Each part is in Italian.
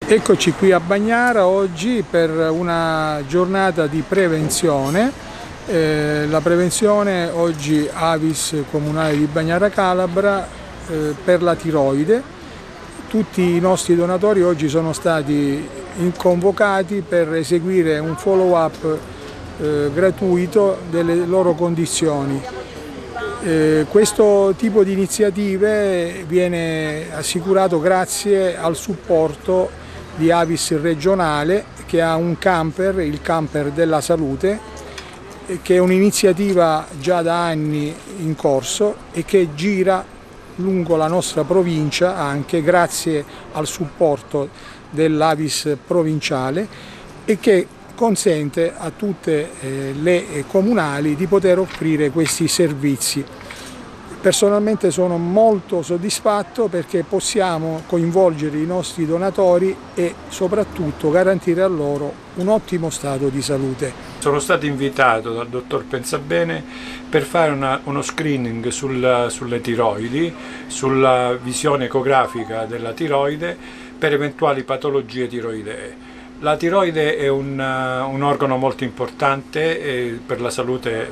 Eccoci qui a Bagnara oggi per una giornata di prevenzione. La prevenzione oggi Avis Comunale di Bagnara Calabra per la tiroide. Tutti i nostri donatori oggi sono stati convocati per eseguire un follow-up gratuito delle loro condizioni. Questo tipo di iniziative viene assicurato grazie al supporto di Avis regionale, che ha un camper, il camper della salute, che è un'iniziativa già da anni in corso e che gira lungo la nostra provincia anche grazie al supporto dell'Avis provinciale e che consente a tutte le comunali di poter offrire questi servizi. Personalmente sono molto soddisfatto perché possiamo coinvolgere i nostri donatori e soprattutto garantire a loro un ottimo stato di salute. Sono stato invitato dal dottor Pensabene per fare uno screening sulle tiroidi, sulla visione ecografica della tiroide per eventuali patologie tiroidee. La tiroide è un organo molto importante per la salute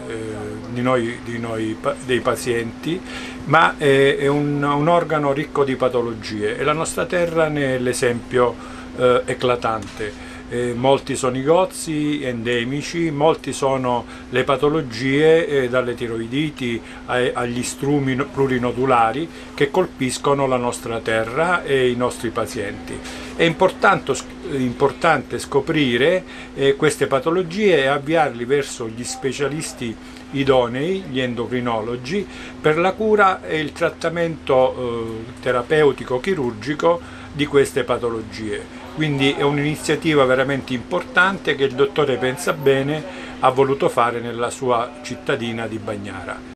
dei pazienti, ma è un organo ricco di patologie e la nostra terra ne è l'esempio eclatante. Molti sono i gozzi endemici, molti sono le patologie dalle tiroiditi agli strumi plurinodulari che colpiscono la nostra terra e i nostri pazienti. È importante scoprire queste patologie e avviarli verso gli specialisti idonei, gli endocrinologi, per la cura e il trattamento terapeutico chirurgico di queste patologie. Quindi è un'iniziativa veramente importante che il dottore Pensabene ha voluto fare nella sua cittadina di Bagnara.